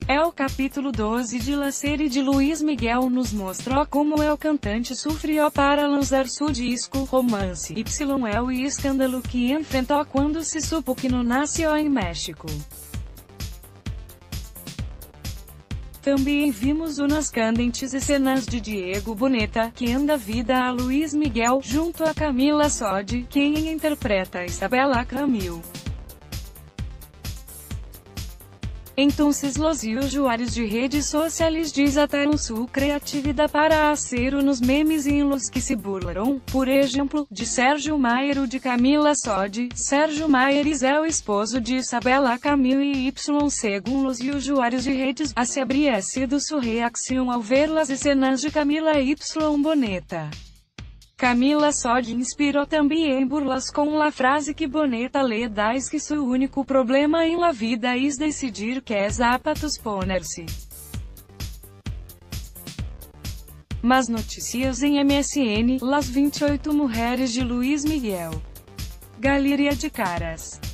É o capítulo 12 de La série de Luís Miguel nos mostrou como o cantante sofreu para lançar seu disco, Romance, é o escândalo que enfrentou quando se supo que não nasceu em México. Também vimos umas candentes cenas de Diego Boneta, que anda vida a Luís Miguel, junto a Camila Sodi, quem interpreta Isabela Camil. Então os usuários de redes sociais desataram sua criatividade para hacer nos memes em los que se burlaram, por exemplo, de Sérgio Mayer ou de Camila Sodi. Sérgio Mayer é o esposo de Isabela Camil e segundo os usuários de redes, se habría sido sua reação ao ver las cenas de Camila Boneta. Camila Sodi inspirou também em burlas com a frase que Boneta lhe diz que seu único problema em la vida es decidir que zapatos ponerse. Mas notícias em MSN, las 28 mulheres de Luís Miguel. Galeria de caras.